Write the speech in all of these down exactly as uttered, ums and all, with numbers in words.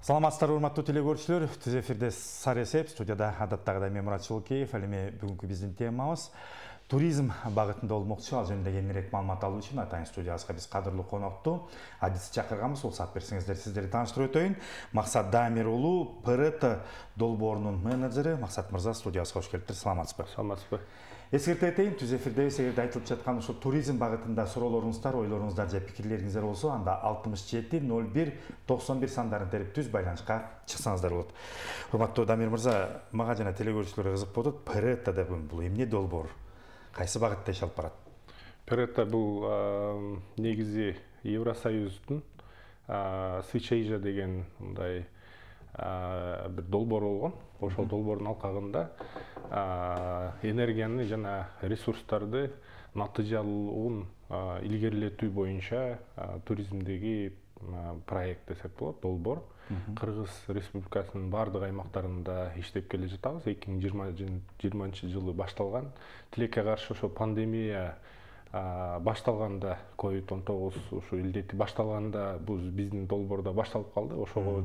Саламатсыздар, урматтуу телекөрүүчүлөр. Түз эфирде Сары эсеп, студияда адаттагыдай мен Мурат Чулкеев. Ал эми бүгүнкү биздин темабыз туризм багытында болмокчу. Ал жөнүндө кеңирээк маалымат алуу үчүн атайын студиябызга биз кадырлуу конокту адис чакырганбыз. Ул саат берсеңиздер сиздерди тааныштырып өтөйүн. Максат Дамир уулу, П Р Т долбоорунун менеджери. Максат мырза, студиябызга кош келиптир. Саламатсызбы? Саламатсызбы. Эскерте этейин, түз эфирде эгерде айтылып жаткан ушу туризм багытында суроолоруңуздар, ойлоруңуздар же пикирлериңиздер болсо, анда алтымыш жети ноль бир токсон бир сандарын терип түз байланышка чыксаңыздар болот. Урматтуу Дамир мырза, мага жана телекөрүүчүлөргө кызык болуп атат. П Р Т деп бул эмне долбоор? Кайсы багытта иш алып барат? П Р Т бул негизи Евросоюздун Switch Asia деген мындай бир долбоор болгон. Ошол долбоордун алкагында энергияны жана ресурстарды натыйжалуулугун илгерилетүү боюнча туризмдеги проект десек болот, долбоор. Кыргыз Республикасынын бардык аймактарында иштеп келе жатабыз. эки миң жыйырманчы жылы башталган. Тилекке каршы ошо пандемия башталганда, ковид он тогуз ушу илдети башталганда бул биздин долбоордо башталып калды. Ошого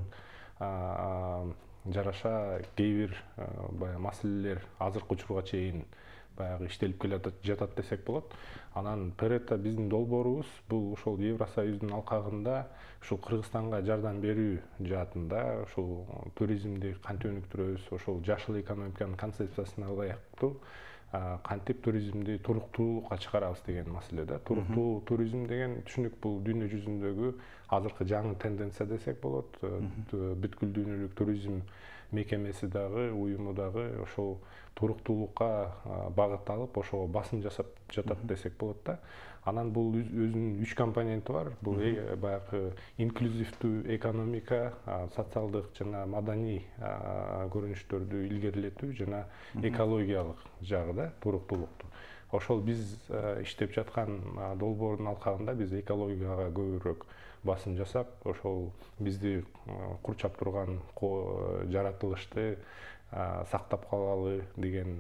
жараша кээ бир баягы маселелер азыркы учурга чейин баягы иштелип келе жатат десек болот. Анан П Р Т биздин долбоорубуз бул ошол Евросоюздун алкагында ушул Кыргызстанга жардам берүү жаатында ушул туризмди кантип өнүктүрөбүз, ошол жашыл экономиканын концепциясына ылайыктуу кантип туризмди туруктуулукка чыгарабыз деген маселе да. Туруктуу туризм деген түшүнүк бул дүйнө жүзүндөгү азыркы жаңы тенденция десек болот. Бүткүл дүйнөлүк туризм мекемеси дагы, уюму дагы ошол туруктуулукка багыт алып, ошого басым жасап жатат десек болот да. Анан бул өзүнүн үч компоненти бар. Бул баягы инклюзивдүү экономика, социалдык жана маданий көрүнүштөрдү илгерилетүү жана экологиялык жагы да, туруктуулукту. Ошол биз иштеп жаткан долбоордун алкагында биз экологияга көбүрөөк басым жасап, ошол бизди курчап турган жаратылышты сактап калалы деген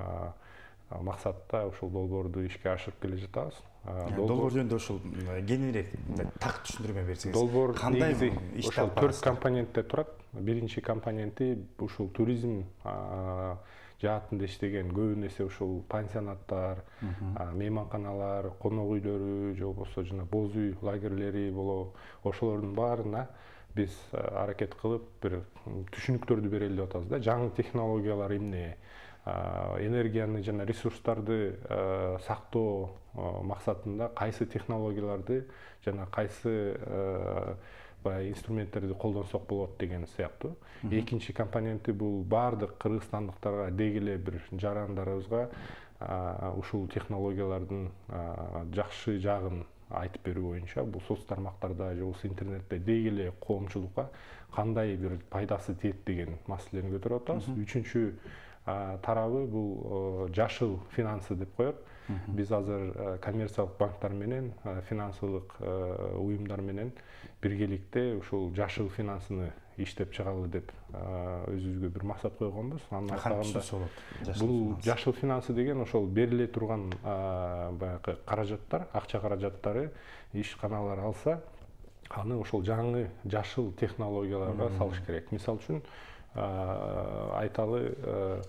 максатта ошол долбоорду ишке ашырып келе жатабыз. Долбоор жөнүндө ошол кеңирээк так түшүндүрмө берсеңиз. Долбоор негизи ошол төрт компоненттен турат. Биринчи компоненти ушул туризм жаатында иштеген көбүн эсе ушул пансионаттар, мейманканалар, конок үйлөрү же болбосо жана боз үй лагерлери болобу, ошолордун баарына биз аракет кылып бир түшүнүктөрдү берели деп атабыз да. Жаңы технологиялар эмне, энергияны жана ресурстарды сактоо максатында кайсы технологияларды жана кайсы баягы инструменттерди колдонсок болот деген сыяктуу. Экинчи компоненти бул бардык кыргызстандыктарга деги эле бир жарандарыбызга ушул технологиялардын жакшы жагын айтып берүү боюнча бул соц тармактарда же болбосо интернетте деги эле коомчулукка кандай бир пайдасы тиет деген маселени көтөрүп атабыз. Үчүнчү тарабы бул жашыл финансы деп коет. Биз азыр коммерциялык банктар менен, финансылык уюмдар менен биргеликте ушул жашыл финансыны иштеп чыгалы деп өзүбүзгө бир максат койгонбуз. Анын алкагында бул жашыл финансы деген ошол бериле турган баягы каражаттар, акча каражаттары ишканалар алса, аны ошол жаңы жашыл технологияларга салыш керек. Мисалы үчүн айталы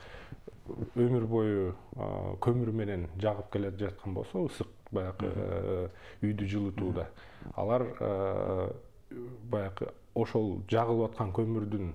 өмүр бою көмүр менен жагып келе жаткан болсо, ысык баягы үйдү жылытууда, алар баягы ошол жагылып аткан көмүрдүн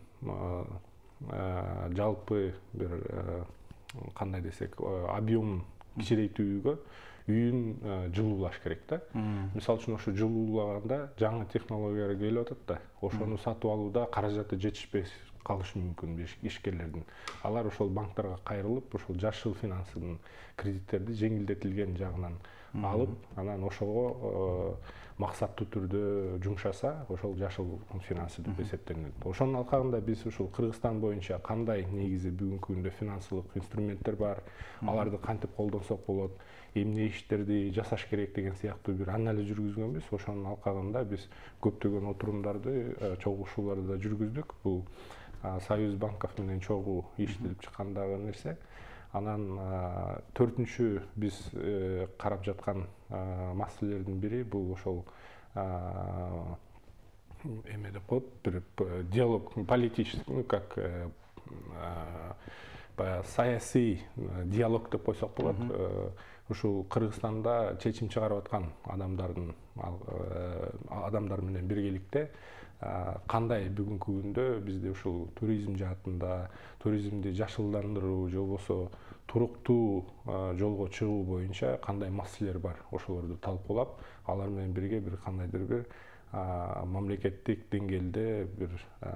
жалпы бир кандай десек объемун кичирейтүүгө үйүн жылуулаш керек да. Мисалы үчүн ошо жылуулаганда жаңы технологиялар келип атат да. Ошону сатып алууда каражаты жетишпей калышы мүмкүн ишкерлердин. Алар ошол банктарга кайрылып, ошол жашыл финансынын кредиттерди жеңилдетилген жагынан алып, анан ошого максаттуу түрдө жумшаса, ошол жашыл финансы деп эсептелет. Ошонун алкагында биз ушул Кыргызстан боюнча кандай негизи бүгүнкү күндө финансылык инструменттер бар, аларды кантип колдонсок болот, эмне иштерди жасаш керек деген сыяктуу бир анализ жүргүзгөнбүз. Ошонун алкагында биз көптөгөн отурумдарды, чогулушууларды жүргүздүк. Бул Союз банков менен чогуу иштелип чыккандагы нерсе. Анан төртүнчү биз карап жаткан маселелердин бири бул ошол эме деп коет, бир диалог политический, ну как баягы саясий диалог деп койсок болот. Ушул Кыргызстанда чечим чыгарып аткан адамдардын адамдар менен биргеликте кандай бүгүнкү күндө бизде ушул туризм жаатында туризмди жашылдандыруу же болбосо туруктуу жолго чыгуу боюнча кандай маселелер бар, ошолорду талкуулап, алар менен бирге бир кандайдыр бир мамлекеттик деңгээлде бир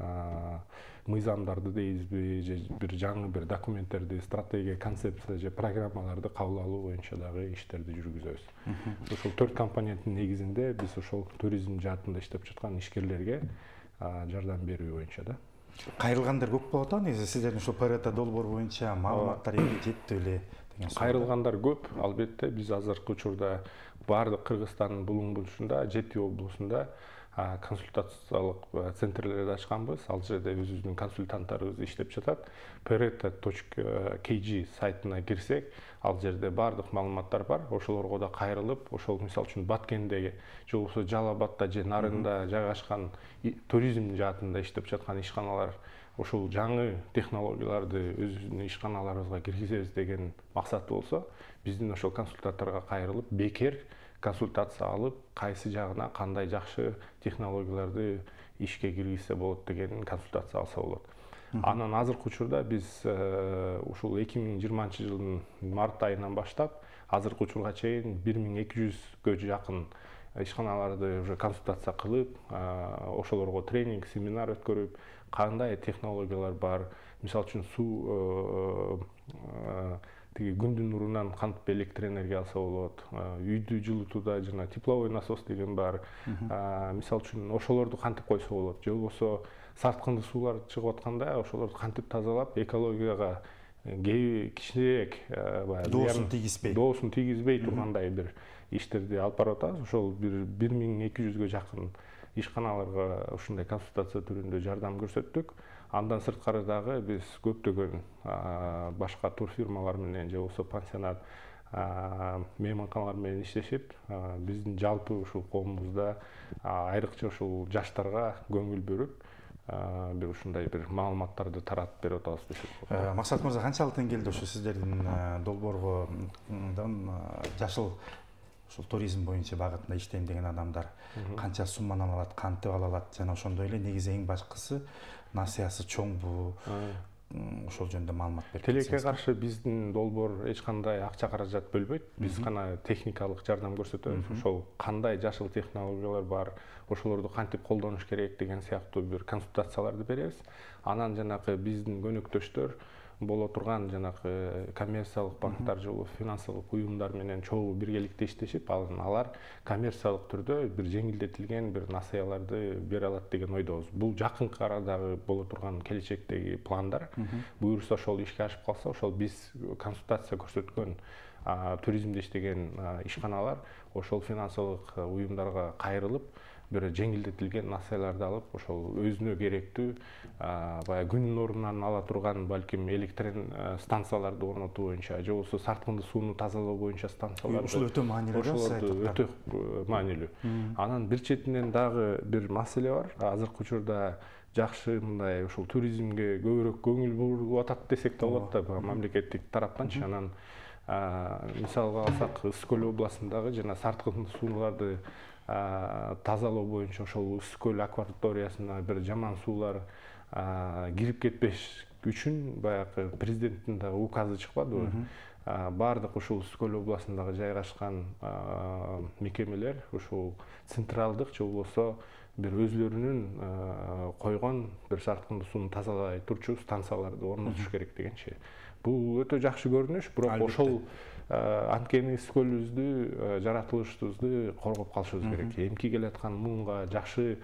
мыйзамдарды дейбизби, же бир жаңы бир документтерди, стратегия, концепция же программаларды кабыл алуу боюнча дагы иштерди жүргүзөбүз. Ошол төрт компоненттин негизинде биз ошол туризм жаатында иштеп жаткан ишкерлерге жардам берүү боюнча да. Кайрылгандар көп болот а, негизи сиздердин ушул ПРТ долбоор боюнча маалыматтар эми жетти беле деген суроо. Кайрылгандар көп, албетте. Биз азыркы учурда баардык Кыргызстандын булуң бурчунда, жети облусунда консультациялык центрлерди ачканбыз. Ал жерде өзүбүздүн консультанттарыбыз иштеп жатат. пэ эр тэ точка кей джи сайтына кирсек, ал жерде баардык маалыматтар бар. Ошолорго да кайрылып, ошол мисалы үчүн Баткендеги же болбосо Жалал Абадта же Нарында жайгашкан туризм жаатында иштеп жаткан ишканалар ошол жаңы технологияларды өзүбүздүн ишканаларыбызга киргизебиз деген максат болсо, биздин ошол консультанттарга кайрылып, бекер консультация алып, кайсы жагына кандай жакшы технологияларды ишке киргизсе болот деген консультация алса болот. Анан азыркы учурда биз ушул эки миң жыйырманчы жылдын март айынан баштап азыркы учурга чейин бир миң эки жүзгө жакын ишканаларды уже консультация кылып, ошолорго тренинг, семинар өткөрүп, кандай технологиялар бар, мисалы үчүн суу тиги күндүн нурунан кантип электр энергия алса болот, үйдү жылытууда жана тепловой насос деген бар. Мисалы үчүн ошолорду кантип койсо болот, же болбосо сарткынды суулар чыгып атканда ошолорду кантип тазалап, экологияга кичинерээк доосун тийгизбей доосун тийгизбей тургандай бир иштерди алып барып атабыз. Ошол бир миң эки жүзгө жакын ишканаларга ушундай консультация түрүндө жардам көрсөттүк. Андан сырткары дагы биз көптөгөн башка турфирмалар менен же болбосо пансионат, мейманканалар менен иштешип, биздин жалпы ушул коомубузда айрыкча ушул жаштарга көңүл бөлүп, бир ушундай бир маалыматтарды таратып берип атабыз десек болот. Максат мырза, канчалык деңгээлде ушу сиздердин долбоорго жашыл ушул туризм боюнча багытында иштейм деген адамдар канча сумманы ала алат, кантип ала алат, жана ошондой эле негизи эң башкысы насыясы чоңбу, ошол жөнүндө маалымат берип кетсеңиз. Тилекке каршы биздин долбоор эч кандай акча каражат бөлбөйт. Биз гана техникалык жардам көрсөтөбүз. Ошол кандай жашыл технологиялар бар, ошолорду кантип колдонуш керек деген сыяктуу бир консультацияларды беребиз. Анан жанакы биздин көнөктөштөр боло турган жанакы коммерциялык банктар же финансылык уюмдар менен чогуу биргеликте иштешип, алар коммерциялык түрдө бир жеңилдетилген бир насыяларды бере алат деген ойдобуз. Бул жакынкы арадагы боло турган келечектеги пландар. Буюрса ошол ишке ашып калса, ошол биз консультация көрсөткөн туризмде иштеген ишканалар ошол финансылык уюмдарга кайрылып, бир жеңилдетилген насыяларды алып, ошол өзүнө керектүү баягы күндүн орунан ала турган балким электр станцияларды орнотуу боюнча же болбосо сарткынды сууну тазалоо боюнча станцияларды, ушул өтө маанилүү. Ошолорду өтө маанилүү. Анан бир четинен дагы бир маселе бар. Азыркы учурда жакшы мындай ушул туризмге көбүрөөк көңүл бурулуп атат десек да болот да, мамлекеттик тараптанчы. Анан мисалга алсак, Ысык көл областындагы жана сарткынды сууларды тазалоо боюнча ошол Ысык көл акваториясына бир жаман суулар кирип кетпеш үчүн баягы президенттин дагы указы чыкпадыбы? Баардык ушул Ысык көл областындагы жайгашкан мекемелер ушул централдык же болбосо бир өзлөрүнүн койгон бир сарткынды сууну тазалай турчу станцияларды орнотуш керек дегенчи. Бул өтө жакшы көрүнүш, бирок ошол анткени Ысык көлүбүздү, жаратылышыбызды коргоп калышыбыз керек. Эмки келаткан муунга жакшы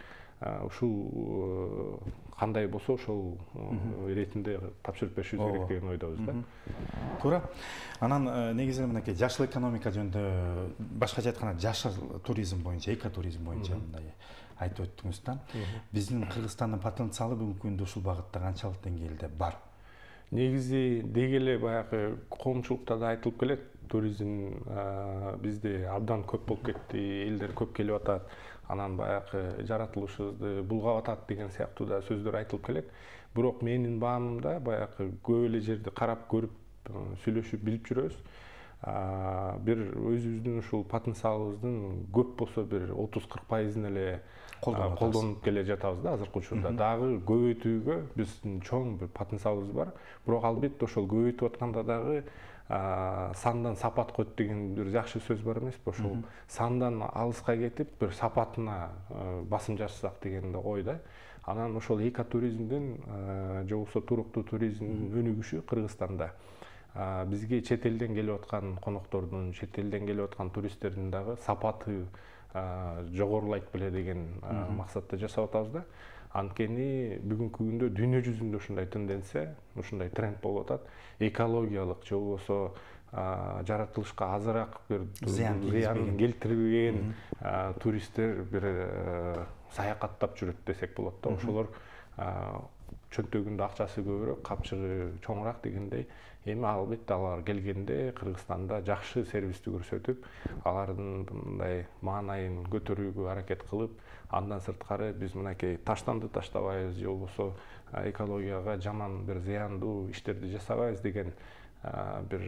ушул кандай болсо ошол иретинде тапшырып беришибиз керек деген ойдобуз да. Туура. Анан негизи мынакей жашыл экономика жөнүндө, башкача айтканда жашыл туризм боюнча, экотуризм боюнча мындай айтып өттүңүз да. Биздин Кыргызстандын потенциалы бүгүнкү күндө ушул багытта канчалык деңгээлде бар? Негизи деги эле баягы коомчулукта да айтылып келет, туризм бизде абдан көп болуп кетти, элдер көп келип атат, анан баягы жаратылышыбызды булгап атат деген сыяктуу да сөздөр айтылып келет. Бирок менин баамымда баягы көп эле жерди карап көрүп, сүйлөшүп билип жүрөбүз. Бир өзүбүздүн ушул потенциалыбыздын көп болсо бир отуз кырк пайызын эле колдонуп келе жатабыз да азыркы учурда. Дагы көбөйтүүгө биздин чоң бир потенциалыбыз бар. Бирок албетте ошол көбөйтүп атканда дагы сандан сапат койт деген бир жакшы сөз бар эмеспи? Ошол сандан алыска кетип бир сапатына басым жасасак деген да ой да. Анан ошол экотуризмдин же болбосо туруктуу туризмдин өнүгүшү Кыргызстанда бизге чет элден келип аткан коноктордун, чет элден келип аткан туристтердин дагы сапаты жогорулайт беле деген максатта жасап атабыз да. Анткени бүгүнкү күндө дүйнө жүзүндө ушундай тенденция, ушундай тренд болуп атат. Экологиялык же болбосо жаратылышка азыраак бир зыян келтирбеген туристтер бир саякаттап жүрөт десек болот да. Ошолор чөнтөгүндө акчасы көбүрөөк, капчыгы чоңураак дегендей. Эми албетте алар келгенде Кыргызстанда жакшы сервисти көрсөтүп, алардын мындай маанайын көтөрүүгө аракет кылып, андан сырткары биз мынакей таштанды таштабайбыз же болбосо экологияга жаман бир зыяндуу иштерди жасабайбыз деген бир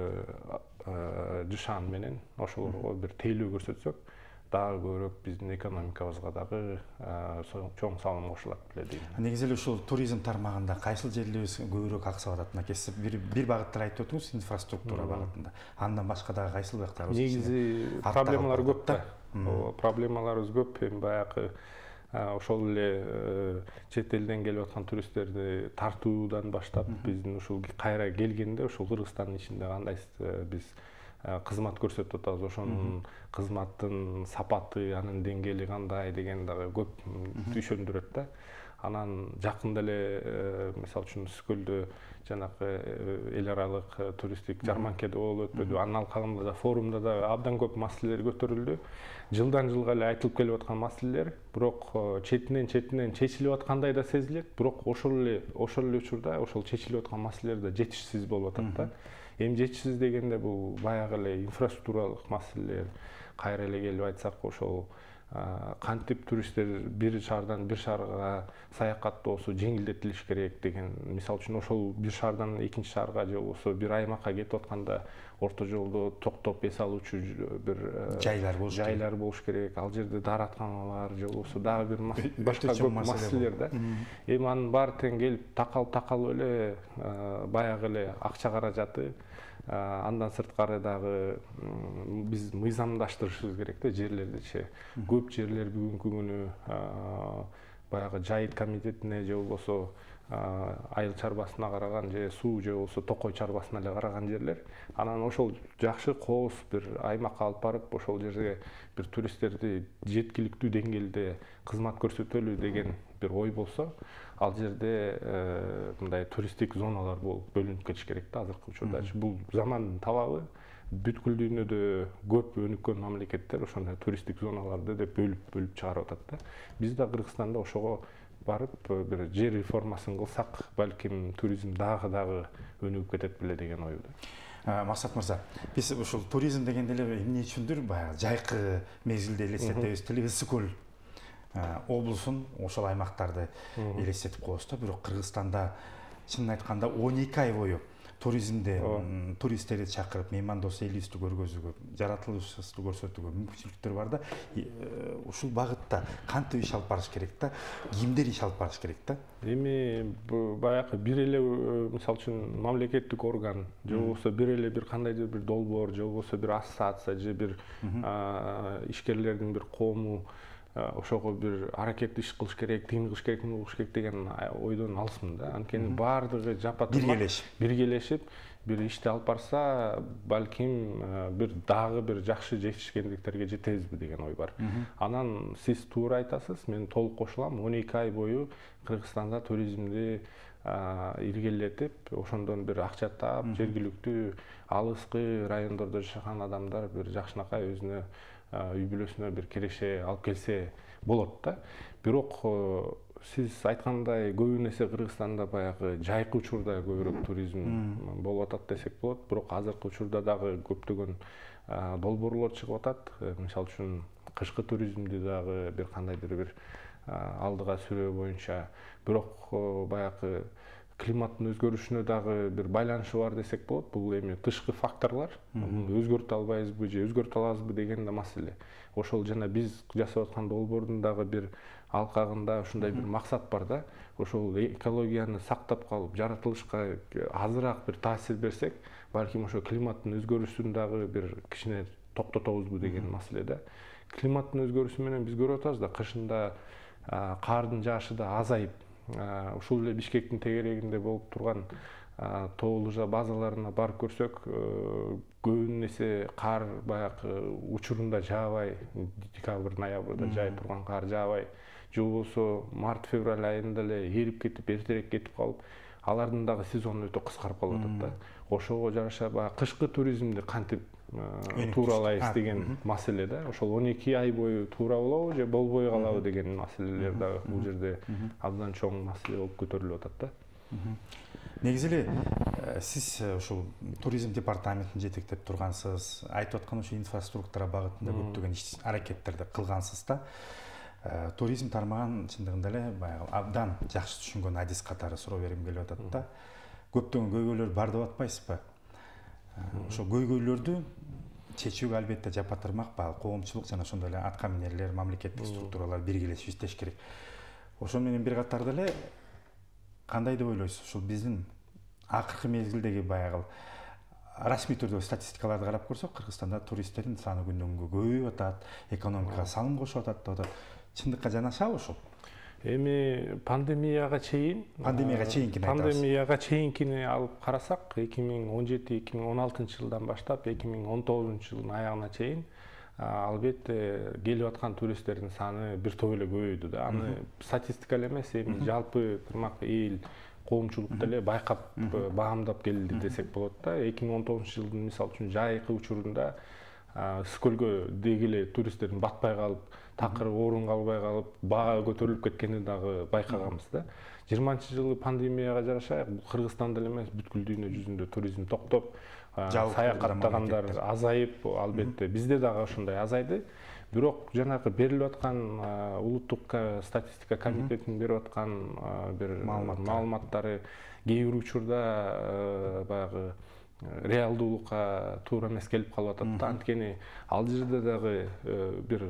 жышаан менен ошолорго бир тейлөө көрсөтсөк, дагы көбүрөөк биздин экономикабызга дагы чоң салым кошулат беле дейм. Негизи эле ушул туризм тармагында кайсыл жерлерибиз көбүрөөк аксап атат? Мынакей бир бир багыттар айтып өтүңүз, инфраструктура багытында. Андан башка дагы кайсыл багыттар? Негизи проблемалар көп да. Проблемаларыбыз көп. Эми баягы ошол эле чет элден келип аткан туристтерди тартуудан баштап биздин ушул кайра келгенде ушул Кыргызстандын ичинде кандай биз кызмат көрсөтүп атабыз, ошонун кызматтын сапаты, анын деңгээли кандай деген дагы көп түшүндүрөт да. Анан жакында эле мисалы үчүн Үскөлдө жанагы эл аралык туристтик жарманкеде болуп өтпөдү. Анын алкагында да форумда да абдан көп маселелер көтөрүлдү. Жылдан жылга эле айтылып келип аткан маселелер, бирок четинен четинен чечилип аткандай да сезилет. Бирок ошол эле ошол эле учурда ошол чечилип аткан маселелер да жетишсиз болуп атат да. Эми жетишсиз дегенде бул баягы эле инфраструктуралык маселелер, кайра эле келип айтсак ошол кантип туристтер бир шаардан бир шаарга саякаттоосу жеңилдетилиш керек деген. Мисалы үчүн ошол бир шаардан экинчи шаарга же болбосо бир аймакка кетип атканда орто жолдо токтоп эс алуучу бир жайлар болуш жайлар болуш керек. Ал жерде дааратканалар же болбосо дагы бир башка көп маселелер да. Эми анын баары тең келип такалып такалып эле баягы эле акча каражаты, андан сырткары дагы биз мыйзамдаштырышыбыз керек да жерлердичи. Көп жерлер бүгүнкү күнү баягы жайыт комитетине же болбосо айыл чарбасына караган же суу же болбосо токой чарбасына эле караган жерлер. Анан ошол жакшы кооз бир аймакка алып барып, ошол жерге бир туристтерди жеткиликтүү деңгээлде кызмат көрсөтөлү деген бир ой болсо, ал жерде мындай туристтик зоналар болуп бөлүнүп кетиш керек да азыркы учурда. Бул замандын талабы. Бүткүл дүйнөдө көп өнүккөн мамлекеттер ошондой туристтик зоналарды деп бөлүп бөлүп чыгарып атат да. Биз да Кыргызстанда ошого барып бир жер реформасын кылсак, балким туризм дагы дагы өнүгүп кетет беле деген ойдо. Максат мырза, биз ушул туризм дегенде эле эмне үчүндүр баягы жайкы мезгилде элестетебиз, Ысык көл облусун, ошол аймактарды элестетип коебуз да. Бирок Кыргызстанда чынын айтканда он эки ай бою туризмде туристтерди чакырып, меймандос элибизди көргөзүүгө, жаратылышыбызды көрсөтүүгө мүмкүнчүлүктөр бар да. Ушул багытта кантип иш алып барыш керек да? Кимдер иш алып барыш керек да? Эми баягы бир эле мисалы үчүн мамлекеттик орган же болбосо бир эле бир кандайдыр бир долбоор же болбосо бир ассоциация же бир ишкерлердин бир коому ошого бир аракет иш кылыш керек, тигин кылыш керек, муну кылыш керек деген ойдон алысмын да. Анткени баардыгы жапа-тырмак биргелешип бир ишти алып барса, балким бир дагы бир жакшы жетишкендиктерге жетебизби деген ой бар. Анан сиз туура айтасыз, мен толук кошулам. он эки ай бою Кыргызстанда туризмди илгерилетип, ошондон бир акча таап, жергиликтүү алыскы райондордо жашаган адамдар бир жакшынакай өзүнө үй бүлөсүнө бир киреше алып келсе болот да. Бирок сиз айткандай көбүн эсе Кыргызстанда баягы жайкы учурда көбүрөөк туризм болуп атат десек болот. Бирок азыркы учурда дагы көптөгөн долбоорлор чыгып атат. Мисалы үчүн кышкы туризмди дагы бир кандайдыр бир алдыга сүрөө боюнча. Бирок баягы климаттын өзгөрүшүнө дагы бир байланышы бар десек болот. Бул эми тышкы факторлор. Өзгөртө албайбызбы же өзгөртө алабызбы деген да маселе. Ошол жана биз жасап аткан долбоордун дагы бир алкагында ушундай бир максат бар да. Ошол экологияны сактап калып, жаратылышка азыраак бир таасир берсек, балким ошо климаттын өзгөрүшүн дагы бир кичине токтотобузбу деген маселе да. Климаттын өзгөрүшү менен биз көрүп атабыз да, кышында кардын жаашы да азайып, ушул эле Бишкектин тегерегинде болуп турган тоо лыжа базаларына барып көрсөк, көбүн эсе кар баягы учурунда жаабай, декабрь ноябрда жай турган кар жаабай, же болбосо март февраль айында эле эрип кетип, эртерээк кетип калып, алардын дагы сезону өтө кыскарып калып атат да. Ошого жараша баягы кышкы туризмди кантип тууралайбыз деген маселе да. Ошол он эки ай бою туура болобу же болбой калабы деген маселелер дагы бул жерде абдан чоң маселе болуп көтөрүлүп атат да. Негизи эле сиз ушул туризм департаментин жетектеп тургансыз, айтып аткан ушул инфраструктура багытында көптөгөн иш аракеттерди кылгансыз да. Туризм тармагын чындыгында эле баягы абдан жакшы түшүнгөн адис катары суроо бергим келип атат да. Көптөгөн көйгөйлөр бар деп атпайсызбы? Ошол көйгөйлөрдү чечүүгө албетте жапатырмак баягы коомчулук жана ошондой эле атка минерлер, мамлекеттик структуралар биргелешип иштеш керек. Ошол менен бир катарда эле кандай деп ойлойсуз? Ушул биздин акыркы мезгилдеги баягы расмий түрдө статистикаларды карап көрсөк, Кыргызстанда туристтердин саны күндөн күнгө көбөйүп атат, экономикага салым кошуп атат деп атат. Чындыкка жанашабы ушул? Эми пандемияга чейин, пандемияга чейинкини айтабыз. Пандемияга чейинкини алып карасак, эки миң он жети эки миң он алтынчы жылдан баштап эки миң он тогузунчу жылдын аягына чейин албетте келип аткан туристтердин саны бир топ эле көбөйдү да. Аны статистика эле эмес, эми жалпы тырмак эл коомчулук деле байкап баамдап келди десек болот да. эки миң он тогузунчу жылдын мисалы үчүн жайкы учурунда Скөлгө деги эле туристтердин батпай калып, такыр орун албай калып, баа көтөрүлүп кеткенин дагы байкаганбыз да. жыйырманчы жылы пандемияга жараша Кыргызстанда эле эмес, бүткүл дүйнө жүзүндө туризм токтоп, саякаттагандар азайып, албетте бизде дагы ошондой азайды. Бирок жанагы берилип аткан улуттук статистика комитетинин берип аткан бир маалыматтары кээ бир учурда баягы реалдуулукка туура эмес келип калып атат да. Анткени ал жерде дагы бир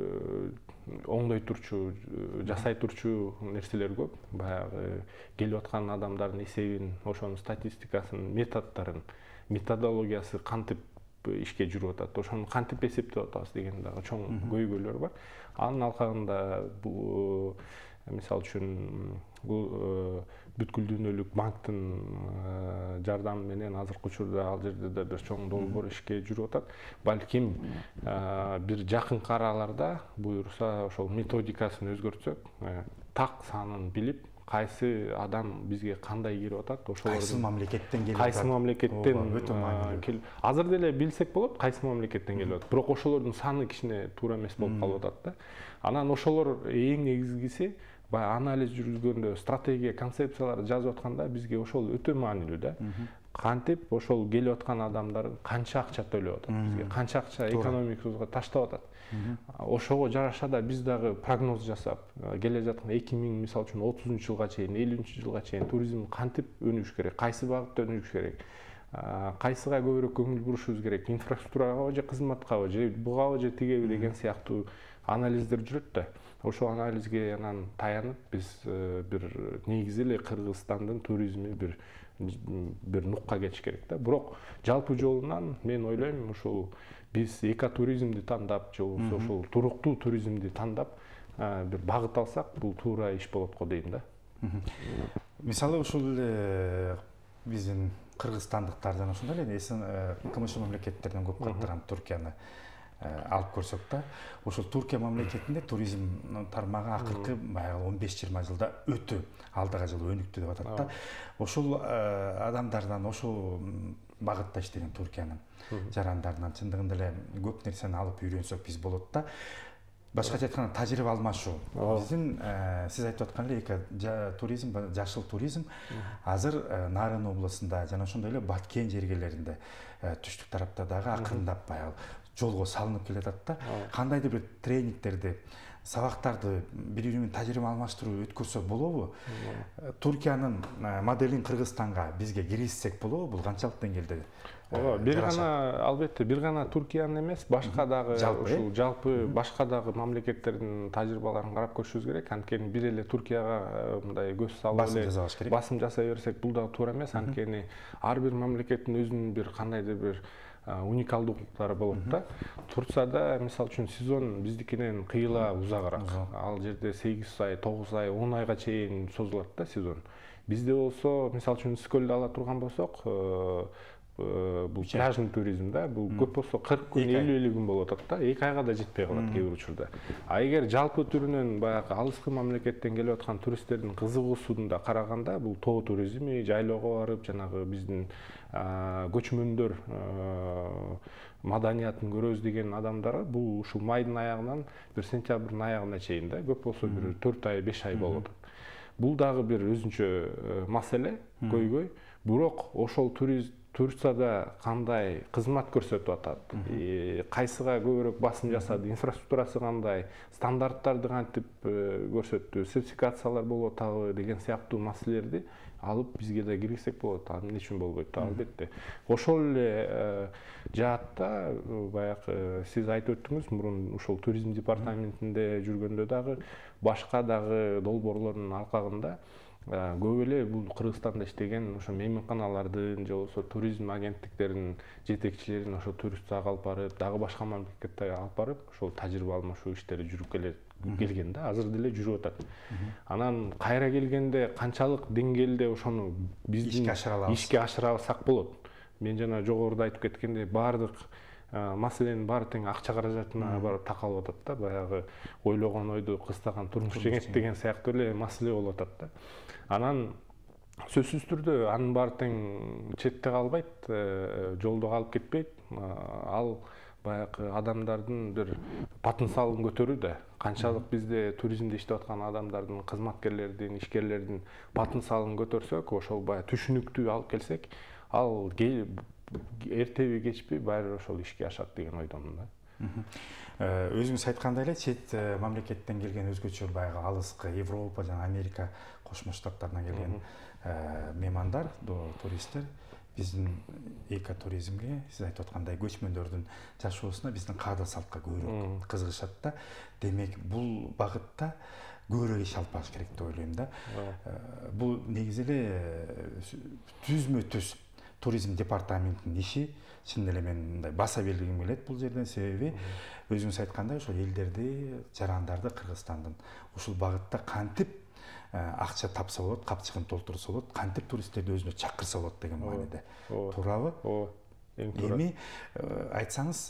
оңдой турчу, жасай турчу нерселер көп. Баягы келип аткан адамдардын эсебин, ошонун статистикасын, методдорун, методологиясы кантип ишке жүрүп атат, ошону кантип эсептеп атабыз деген дагы чоң көйгөйлөр бар. Анын алкагында бул мисалы үчүн бул бүткүл дүйнөлүк банктын жардамы менен азыркы учурда ал жерде да бир чоң долбоор ишке жүрүп атат. Балким бир жакынкы араларда буюрса ошол методикасын өзгөртсөк, так санын билип, кайсы адам бизге кандай кирип атат, ошолордун кайсы мамлекеттен келип атат, кайсы мамлекеттен азыр деле билсек болот, кайсы мамлекеттен келип атат. Бирок ошолордун саны кичине туура эмес болуп калып атат да. Анан ошолор эң негизгиси баягы анализ жүргүзгөндө, стратегия, концепцияларды жазып атканда бизге ошол өтө маанилүү да. Кантип ошол келип аткан адамдар канча акча төлөп атат бизге, канча акча экономикабызга таштап атат. Ошого жараша да биз дагы прогноз жасап, келе жаткан эки миң мисалы үчүн отузунчу жылга чейин, элүүнчү жылга чейин туризм кантип өнүгүш керек, кайсы багытта өнүгүш керек, кайсыга көбүрөөк көңүл бурушубуз керек, инфраструктурага же кызматкабы же бугабы же тигеби деген сыяктуу анализдер жүрөт да. Ошол анализге анан таянып биз бир негизи эле Кыргызстандын туризми бир бир нукка кетиш керек да. Бирок жалпы жолунан мен ойлойм, ушул биз экотуризмди тандап, же болбосо ошол туруктуу туризмди тандап бир багыт алсак, бул туура иш болот го дейм да. Мисалы ушул эле биздин кыргызстандыктар жана ошондой эле КМШ мамлекеттеринен көп каттырган Туркияны алып көрсөк да, ошол Туркия мамлекетинде туризм тармагы акыркы баягы он беш жыйырма жылда өтө алдыга жылы өнүктү деп атат да. Ошол адамдардан, ошол багытта иштеген Туркиянын жарандарынан чындыгында эле көп нерсени алып үйрөнсөк биз болот да. башкача айтканда тажрыйба алмашуу. Биздин сиз айтып аткан эле эко туризм, жашыл туризм азыр Нарын областында жана ошондой эле Баткен жергелеринде түштүк тарапта дагы акырындап баягы жолго салынып келатат да. Кандайдыр бир тренингтерди, сабактарды бири-бири менен тажрыйба алмаштыруу өткөрсө болобу? Туркиянын моделин Кыргызстанга бизге киргизсек болобу? Бул канчалык деңгээлде? Ооба, бир гана албетте бир гана Туркиянын эмес, башка дагы ушул жалпы башка дагы мамлекеттердин тажрыйбаларын карап көрүшүбүз керек. Анткени бир эле Туркияга мындай көз салып эле басым жасай берсек бул дагы туура эмес. Анткени ар бир мамлекеттин өзүнүн бир кандайдыр бир уникалдуулуктары болот да. Турцияда мисалы үчүн сезон биздикинен кыйла узагыраак. Ал жерде сегиз ай, тогуз ай, он айга чейин созулат да сезон. Бизде болсо, мисалы үчүн Скөлдү ала турган болсок, бул пляжный туризм да, бул көп болсо кырк күн, элүү элүү күн болуп атат да, эки айга да жетпей калат кээ бир учурда. А эгер жалпы түрүнөн баягы алыскы мамлекеттен келип аткан туристтердин кызыгуусунда караганда, бул тоо туризми, жайлоого барып, жанагы биздин көчмөндөр маданиятын көрөбүз деген адамдар бул ушул майдын аягынан бир сентябрдын аягына чейин да, көп болсо бир төрт ай, беш ай болот. Бул дагы бир өзүнчө маселе, көйгөй. Бирок ошол турист Турцияда кандай кызмат көрсөтүп атат, кайсыга көбүрөөк басым жасады, инфраструктурасы кандай, стандарттарды кантип көрсөттү, сертификациялар болуп атабы деген сыяктуу маселелерди алып бизге да киргизсек болот. Эмне үчүн болбойт? Албетте. Ошол эле жаатта баягы сиз айтып өттүңүз, мурун ушул туризм департаментинде жүргөндө дагы башка дагы долбоорлордун алкагында көп эле бул Кыргызстанда иштеген ошо мейманканалардын же болбосо туризм агенттиктеринин жетекчилерин ошо Турцияга алып барып, дагы башка мамлекеттерге алып барып, ошол тажрыйба алмашуу иштери жүрүп келет келген да, азыр деле жүрүп атат. Анан кайра келгенде канчалык деңгээлде ошону биздин ишке ашыра алсак болот. Мен жана жогоруда айтып кеткендей, баардык маселенин баары тең акча каражатына барып такалып атат да, баягы ойлогон ойду кыстаган турмуш жеңет деген сыяктуу эле маселе болуп атат да. Анан сөзсүз түрдө анын баары тең четте калбайт, жолдо калып кетпейт. Ал баягы адамдардын бир потенциалын көтөрүү да. Канчалык бизде туризмде иштеп аткан адамдардын, кызматкерлердин, ишкерлердин потенциалын көтөрсөк, ошол баягы түшүнүктүү алып келсек, ал эртеби кечпи баары ошол ишке ашат деген ойдомун да. Өзүңүз айткандай эле, чет мамлекеттен келген өзгөчө баягы алыскы Европа жана Америка кошмо штаттарынан келген меймандар, туристтер биздин экотуризмге, сиз айтып аткандай көчмөндөрдүн жашоосуна, биздин каада салтка көбүрөөк кызыгышат да. Демек, бул багытта көбүрөөк иш алып барыш керек деп ойлойм да. Бул негизи эле түзмө түз туризм департаментинин иши. Чын эле мен мындай баса белгилегим келет бул жерден, себеби өзүңүз айткандай ошол элдерди, жарандарды Кыргызстандын ушул багытта кантип акча тапса болот, капчыгын толтурса болот, кантип туристтерди өзүнө чакырса болот деген мааниде. Туурабы? Ооба, эң туура. Эми айтсаңыз,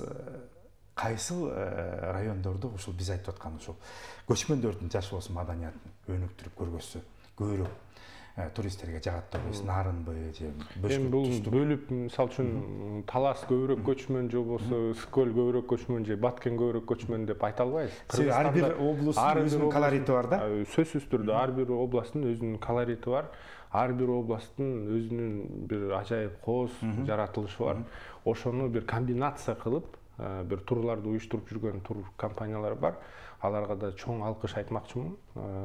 кайсыл райондордо ушул биз айтып аткан ушул көчмөндөрдүн жашоосу, маданиятын өнүктүрүп көргөзсө көбүрөөк туристтерге жагат деп ойлойсуз? Нарынбы же бөшкө? Бул бөлүп, мисалы үчүн Талас көбүрөөк көчмөн же болбосо Скөл көбүрөөк көчмөн же Баткен көбүрөөк көчмөн деп айта албайбыз. Ар бир облустун өзүнүн колорити бар да. Сөзсүз түрдө ар бир областтын өзүнүн колорити бар. Ар бир областтын өзүнүн бир ажайып кооз жаратылышы бар. Ошону бир комбинация кылып, бир турларды уюштуруп жүргөн тур компаниялар бар. Аларга да чоң алкыш айтмакчымын.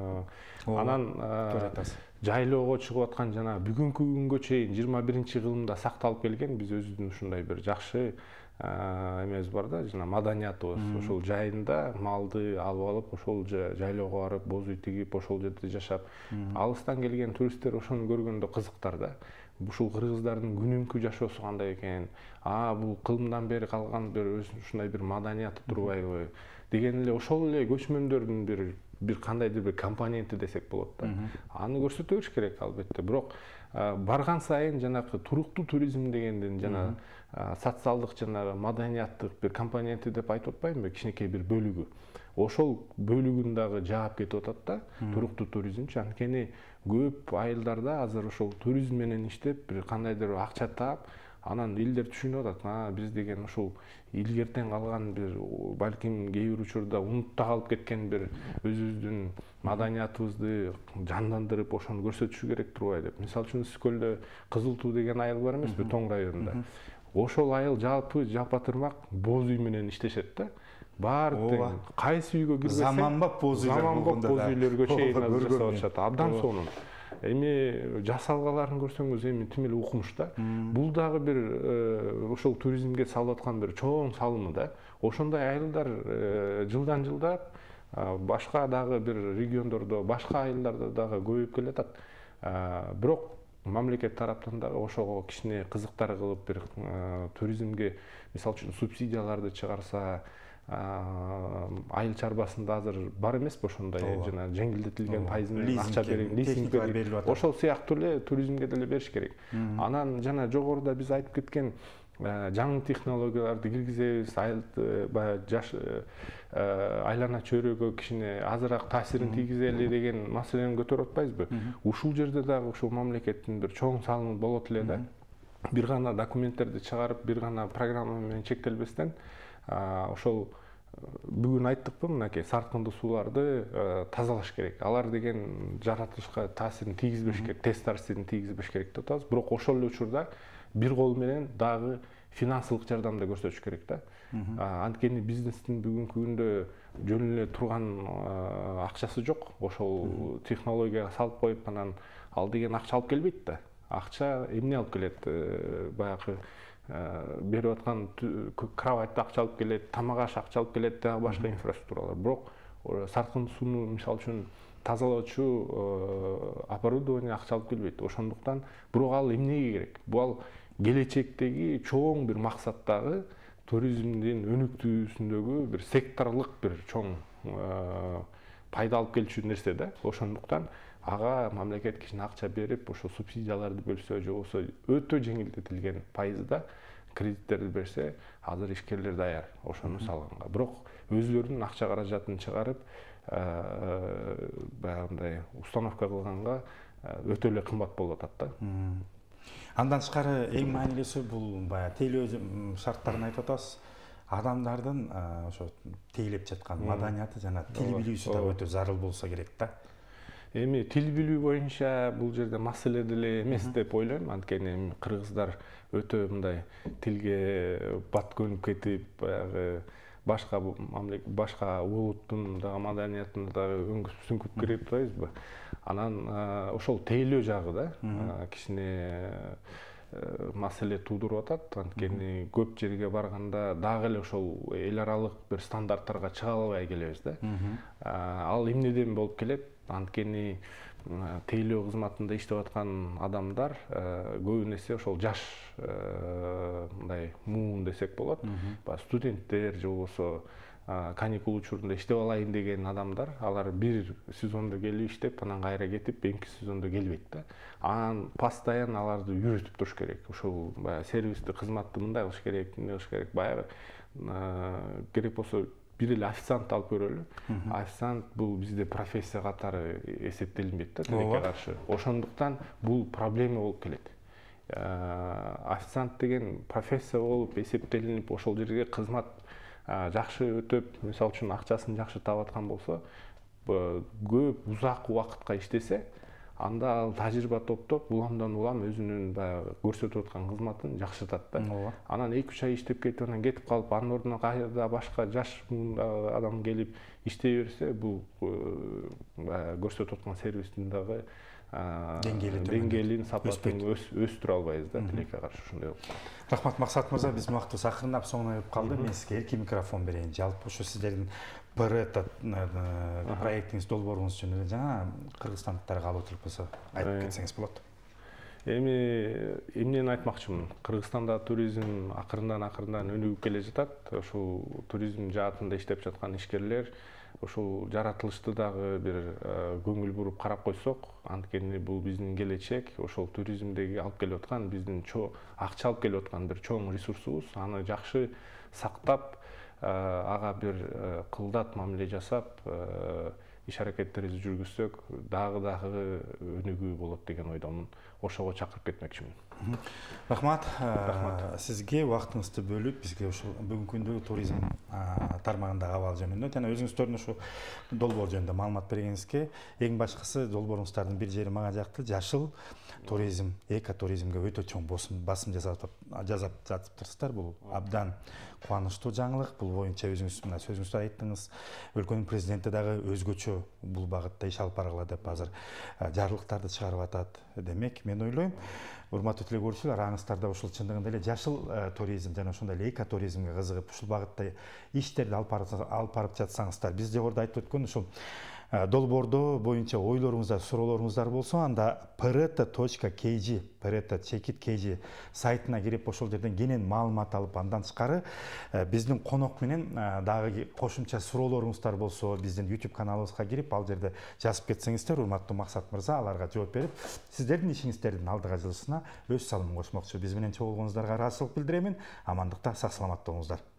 Анан жайлоого чыгып аткан жана бүгүнкү күнгө чейин жыйырма биринчи кылымда сакталып келген биз өзүбүздүн ушундай бир жакшы эмебиз бар да, жана маданиятыбыз. Ошол жайында малды алып алып, ошол жайлоого барып, боз үй тигип, ошол жерде жашап, алыстан келген туристтер ошону көргөндө кызыктар да. Ушул кыргыздардын күнүмкү жашоосу кандай экен, а бул кылымдан бери калган бир ушундай бир маданияты турбайбы деген эле ошол эле көчмөндөрдүн бир бир кандайдыр бир компоненти десек болот да. Аны көрсөтө бериш керек албетте. Бирок барган сайын жанагы туруктуу туризм дегендин жана социалдык жана маданияттык бир компоненти деп айтып атпаймынбы, кичинекей бир бөлүгү. Ошол бөлүгүн дагы жаап кетип атат да, туруктуу туризмчи. Анткени көп айылдарда азыр ошол туризм менен иштеп, бир кандайдыр акча таап, Анан элдер түшүнүп атат, биз деген ушул илгертен калган бир, балким кээ бир учурда унутта калып кеткен бир өзүбүздүн маданиятыбызды жандандырып, ошону көрсөтүшү керек турбайбы деп. Мисалы үчүн Скөлдө Кызыл Туу деген айыл бар эмеспи, Тоң районунда. Ошол айыл жалпы жапа-тырмак боз үй менен иштешет да. Баардык кайсы үйгө кирсең, заманбап боз үйлөр заманбап боз үйлөргө чейин жасап атышат. Абдан сонун. Эми жасалгаларын көрсөңүз, эми тим эле укмуш да. Бул дагы бир ошол туризмге салып аткан бир чоң салымы да. Ошондой айылдар жылдан жылдап башка дагы бир региондордо, башка айылдарда дагы көбөйүп келатат. Бирок мамлекет тараптан дагы ошого кичине кызыктар кылып, бир туризмге мисалы үчүн субсидияларды чыгарса, айыл чарбасында азыр бар эмеспи ошондой жана жеңилдетилген пайыз менен акча берип, лизинг берип, ошол сыяктуу эле туризмге деле бериш керек. Анан жана жогоруда биз айтып кеткен жаңы технологияларды киргизебиз, баягы жаш айлана чөйрөгө кичине азыраак таасирин тийгизели деген маселени көтөрүп атпайбызбы? Ушул жерде дагы ушул мамлекеттин бир чоң салымы болот эле да. Бир гана документтерди чыгарып, бир гана программа менен чектелбестен, ошол бүгүн айттыкпы, мынакей саркындуу сууларды тазалаш керек. Алар деген жаратылышка таасирин тийгизбеш керек, тест таасирин тийгизбеш керек деп атабыз. Бирок ошол эле учурда бир кол менен дагы финансылык жардам да көрсөтүш керек да. Анткени бизнестин бүгүнкү күндө жөн эле турган акчасы жок. Ошол технологияга салып коюп, анан ал деген акча алып келбейт да. Акча эмне алып келет? Баягы берип аткан кроватьты акча алып келет, тамак аш акча алып келет, дагы башка инфраструктуралар. Бирок саркындуу сууну мисалы үчүн тазалоочу оборудование акча алып келбейт. Ошондуктан бирок ал эмнеге керек? Бул келечектеги чоң бир максаттагы туризмдин өнүктүүсүндөгү бир секторлук бир чоң пайда алып келчү нерсе да. Ошондуктан ага мамлекет кичине акча берип, ошо субсидияларды бөлсө, же болбосо өтө жеңилдетилген пайызда кредиттерди берсе, азыр ишкерлер даяр ошону салганга. Бирок өзүлөрүнүн акча каражатын чыгарып, баягындай установка кылганга өтө эле кымбат болуп атат да. Андан тышкары эң маанилүүсү бул баягы тейлөө шарттарын айтып атабыз. Адамдардын ошо тейлеп жаткан маданияты жана тил билүүсү да өтө зарыл болсо керек да. Эми тил билүү боюнча бул жерде маселе деле эмес деп ойлойм. Анткени кыргыздар өтө мындай тилге бат көнүп кетип, баягы башка башка улуттун дагы маданиятына дагы сүңгүп кирип атпайбызбы? Анан ошол тейлөө жагы да кичине маселе туудуруп атат. Анткени көп жерге барганда дагы эле ошол эл аралык бир стандарттарга чыга албай келебиз да. Ал эмнеден болуп келет? Анткени тейлөө кызматында иштеп аткан адамдар көбүн эсе ошол жаш мындай муун десек болот. Студенттер же болбосо каникул учурунда иштеп алайын деген адамдар, алар бир сезондо келип иштеп, анан кайра кетип, эки сезондо келбейт да. Анан постоянно аларды үйрөтүп туруш керек. Ошол баягы сервистик кызматты мындай кылыш керек, эмне кылыш керек, баягы керек болсо бир эле официант алып көрөлү. Официант бул бизде профессия катары эсептелинбейт да тилекке каршы. Ошондуктан бул проблема болуп келет. Официант деген профессия болуп эсептелинип, ошол жерге кызмат жакшы өтөп, мисалы үчүн акчасын жакшы таап аткан болсо, көп узак убакытка иштесе, анда ал тажрыйба топтоп, уламдан улам өзүнүн баягы көрсөтүп аткан кызматын жакшыртат да. Анан эки үч ай иштеп кетип, анан кетип калып, анын ордуна кайра башка жаш адам келип иштей берсе, бул көрсөтүп аткан сервистин дагы деңгээлин, сапатын өстүрө албайбыз да, тилекке каршы ушундай болуп калат. Рахмат Максат мырза, биз убакыт акырындап соңуна келип калды. Мен сизге эрки микрофон берейин. Жалпы ушу сиздердин ПР проектиңиз долбооруңуз жөнүндө жана кыргызстандыктарга алып өтүлүп болсо айтып кетсеңиз болот. Эми эмнени айтмакчымын? Кыргызстанда туризм акырындан акырындан өнүгүп келе жатат. Ошол туризм жаатында иштеп жаткан ишкерлер ошол жаратылышты дагы бир көңүл буруп карап койсок, анткени бул биздин келечек, ошол туризмдеги алып келип аткан биздин акча алып келип аткан бир чоң ресурсубуз. Аны жакшы сактап, ага бир кылдат мамиле жасап, иш аракеттерибизди жүргүзсөк, дагы дагы өнүгүү болот деген ойдомун. Ошого чакырып кетмекчимин. Рахмат. Сізге уақытыңызды бөліп, бізге бүгінгі күндегі туризм тармағындағы абал жөнінде, және өзіңіздердің ушу долбоор жөнүндө маалымат бергениңизге, эң башкысы долбооруңуздардын бир жери мага жакты, жашыл туризм, экотуризмге өтө чоң басым жасап жатыптырсыздар. Бул абдан кубанычтуу жаңылык. Бул боюнча өзүңүз мына сөзүңүздө айттыңыз, өлкөнүн президенти дагы өзгөчө бул багытта иш алып баргыла деп азыр жарлыктарды чыгарып атат. Демек, мен ойлойм, урматтуу телекөрүүчүлөр, аңыздарда ушул чындыгында эле жашыл туризм жана ошондой эле экотуризмге кызыгып, ушул багытта иштерди алып барып жатсаңыздар, биз жогоруда айтып өткөн ушул долбоордо боюнча ойлоруңуздар, суроолоруңуздар болсо, анда прт точка kg, прт чекит kg сайтына кирип, ошол жерден кенен маалымат алып, андан тышкары биздин конок менен дагы кошумча суроолоруңуздар болсо, биздин YouTube каналыбызга кирип, ал жерде жазып кетсеңиздер, урматтуу Максат мырза аларга жооп берип, сиздердин ишиңиздердин алдыга жылышына өз салымын кошмокчу. Биз менен чогулгонуңуздарга ыраазычылык билдиремин. Амандыкта, сак саламатта болуңуздар.